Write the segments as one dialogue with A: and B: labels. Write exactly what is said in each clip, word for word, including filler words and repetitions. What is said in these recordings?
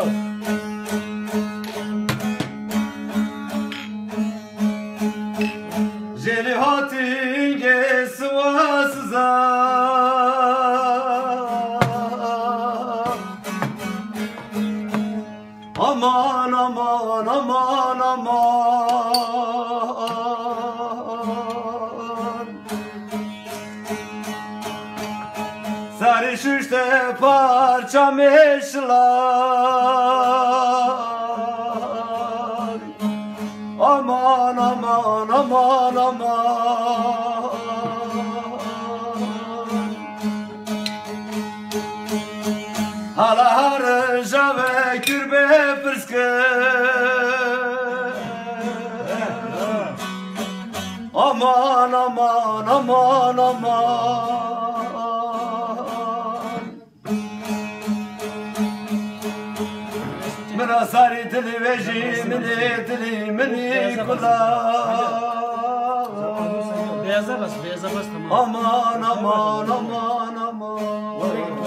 A: Jelihatin gesvasıza aman aman aman aman sarışışte parça meşlar aman aman aman aman hala harca ve kürbe fırskı aman aman aman aman Mena sari dili veji mini dili mini kula
B: Beyaza bas, beyaza bas tamam.
A: aman aman aman aman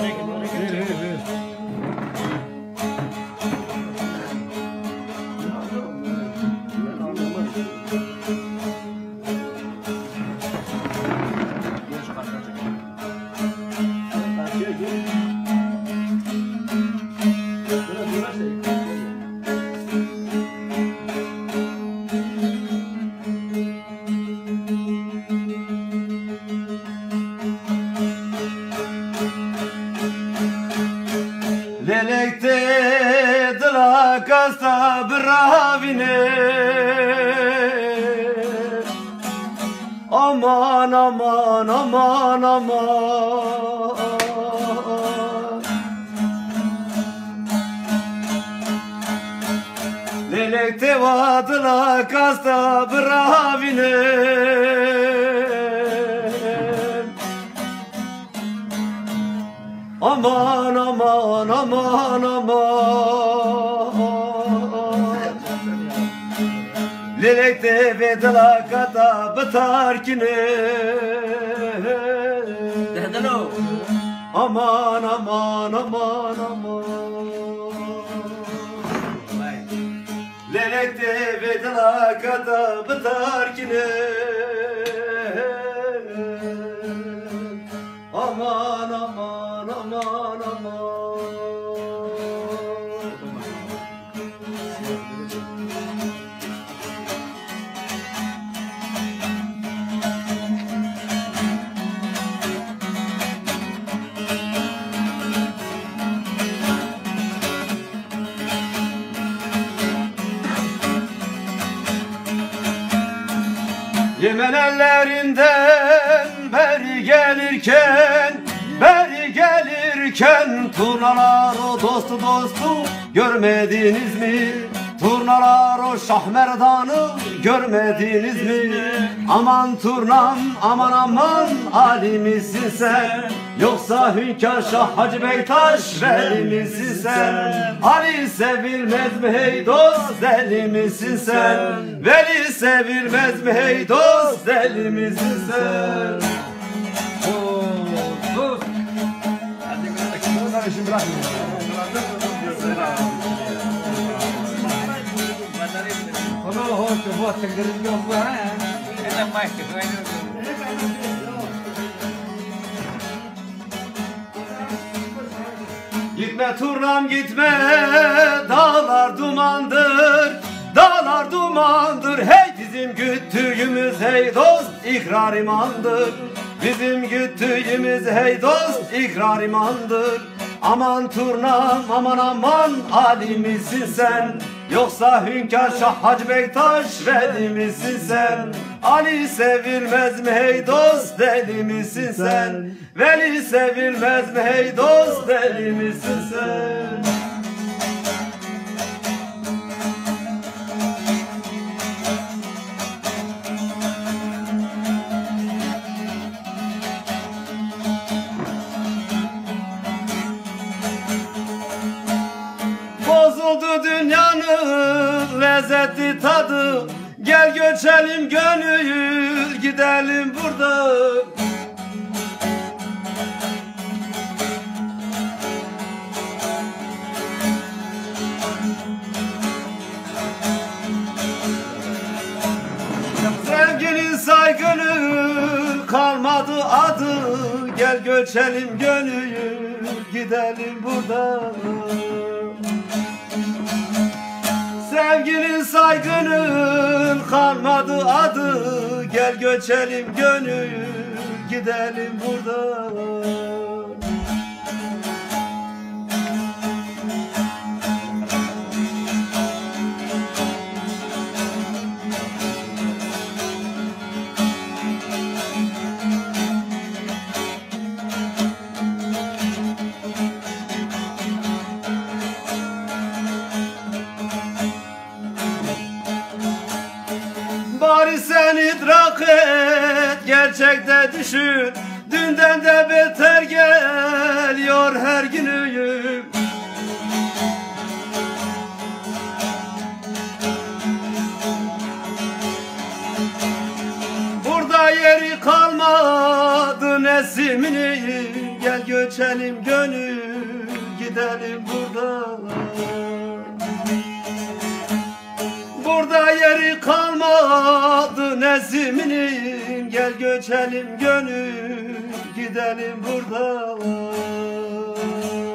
A: Lelekte dila kasta bravine aman aman aman aman Lelekte vadila kasta bravine aman aman aman aman Lelekte vedla kata batarkine
B: Dehdelo.
A: aman aman aman aman Lelekte vedla kata batarkine aman aman aman aman Yemen ellerinden beri gelirken Beri gelirken turnalar o dostu dostu görmediniz mi? Turnalar o Şahmerdan'ı görmediniz mi? Aman turnam aman aman Ali misin sen? Yoksa Hünkar Şah Hacı Bektaş Veli misin sen? Ali sevilmez mi hey dost deli misin sen? Veli sevilmez mi hey dost deli misin sen?
B: Dur.
A: Şimdi bırakın.
B: Onu hoş bu tekrar yok bu ha. Ela mais que vai.
A: Gitme turnam gitme, dağlar dumandır, dağlar dumandır. Hey bizim güttüğümüz hey dost ikrar imandır. Bizim güttüğümüz hey dost ikrar imandır. Aman turnam aman aman Ali misin sen? Yoksa Hünkar Şah Hacı Bektaş Veli misin sen? Ali sevilmez mi hey dost deli misin sen? Veli sevilmez mi hey dost deli misin sen? Bozuldu dünyanın lezzetli tadı. Gel göçelim gönül gidelim burada. adı, gel göçelim gönül, gidelim buradan. Sevginin saygının kalmadı adı, gel göçelim gönül, gidelim buradan. Bari sen idrak et, gerçekte düşün, dünden de beter geliyor her günüm. Burada yeri kalmadı Nesim'inin, gel göçelim gönül, gidelim buradan. Burada yeri kalmadı Nesim'inin, gel göçelim gönül, gidelim buradan.